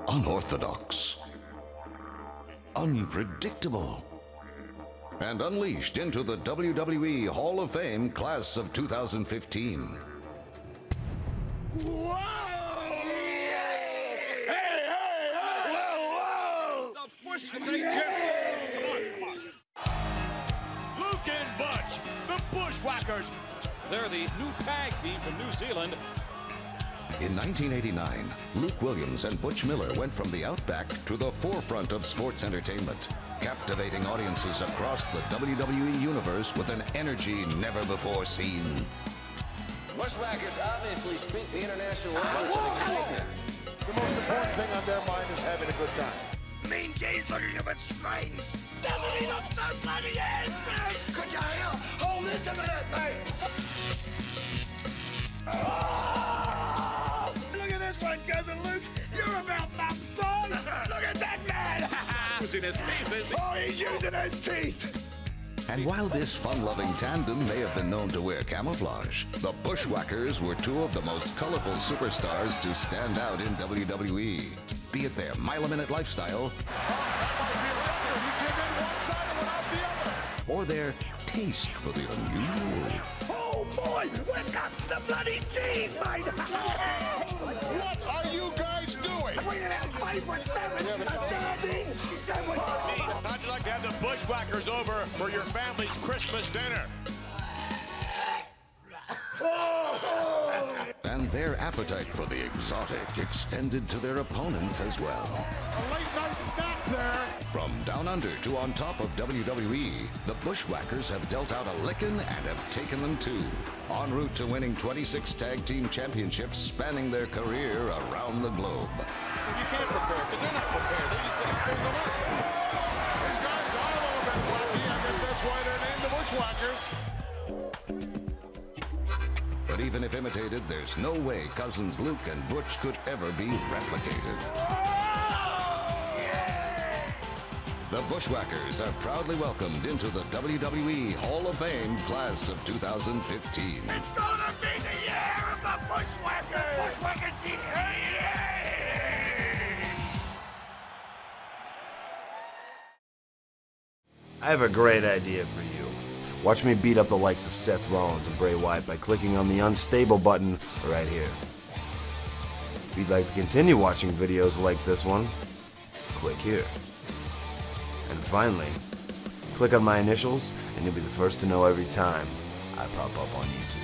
unorthodox, unpredictable, and unleashed into the WWE Hall of Fame class of 2015. Whoa! Hey! Whoa! The Bushwhackers. Come on. Luke and Butch, the Bushwhackers. They're the new tag team from New Zealand. In 1989, Luke Williams and Butch Miller went from the outback to the forefront of sports entertainment, captivating audiences across the WWE universe with an energy never before seen. Bushwhackers obviously speak the international language of excitement. The most important thing on their mind is having a good time. Mean G's looking a bit strange. Doesn't he look so bloody handsome? Could you hold this a minute, mate? Look at this one, cousin Luke. You're about mum size. Look at that man. Using his teeth, is he? Oh, he's using his teeth. And while this fun-loving tandem may have been known to wear camouflage, the Bushwhackers were two of the most colorful superstars to stand out in WWE. Be it their mile-a-minute lifestyle, or their taste for the unusual. Oh boy, here comes the bloody teeth, mate. What are you guys doing? We didn't have 5'7", a standing sandwich. How'd you like to have the Bushwhackers over for your family's Christmas dinner? And their appetite for the exotic extended to their opponents as well. A late night snack there. From down under to on top of WWE, the Bushwhackers have dealt out a licking and have taken them too, en route to winning 26 tag team championships spanning their career around the globe. You can't prepare because they're not prepared. They just get up there and go nuts. These guys are a little bit wacky. I guess that's why they're named the Bushwhackers. But even if imitated, there's no way cousins Luke and Butch could ever be replicated. The Bushwhackers are proudly welcomed into the WWE Hall of Fame class of 2015. It's gonna be the year of the Bushwhackers. Bushwhacker I have a great idea for you. Watch me beat up the likes of Seth Rollins and Bray Wyatt by clicking on the unstable button right here. If you'd like to continue watching videos like this one, click here. And finally, click on my initials and you'll be the first to know every time I pop up on YouTube.